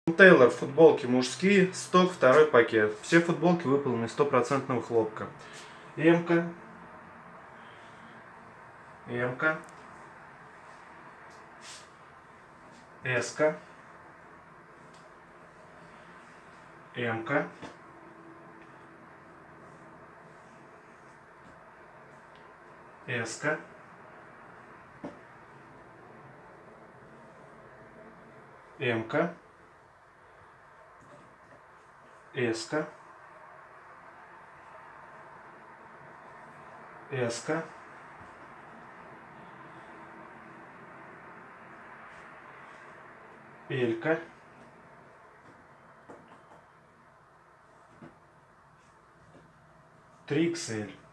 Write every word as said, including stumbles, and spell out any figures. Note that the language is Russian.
Тейлор футболки мужские, сток, второй пакет. Все футболки выполнены из стопроцентного хлопка. М-ка, М-ка, С-ка, М-ка, С-ка, М-ка, С-ка, С-ка, Эль-ка, три икс эль.